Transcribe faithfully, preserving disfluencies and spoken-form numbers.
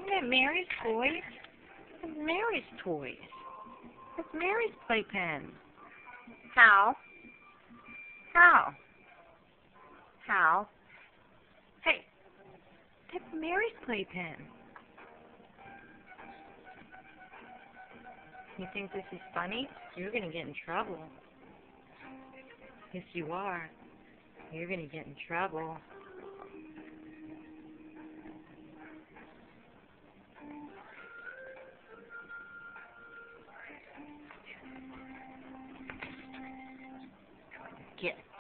Isn't that Mary's toys? That's Mary's toys. That's Mary's playpen. How? How? How? Hey, that's Mary's playpen. You think this is funny? You're going to get in trouble. Yes, you are. You're going to get in trouble. Get